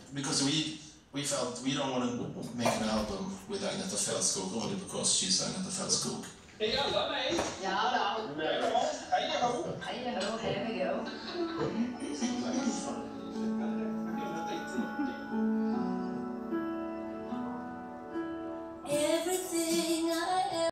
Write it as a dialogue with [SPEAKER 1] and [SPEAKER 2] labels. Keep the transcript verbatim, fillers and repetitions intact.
[SPEAKER 1] because we we felt we don't want to make an album with Agneta Fältskog only because she's Agneta Fältskog.
[SPEAKER 2] Är alla med?
[SPEAKER 3] Ja, då.
[SPEAKER 2] Hej då. Hej då.
[SPEAKER 3] Hej då.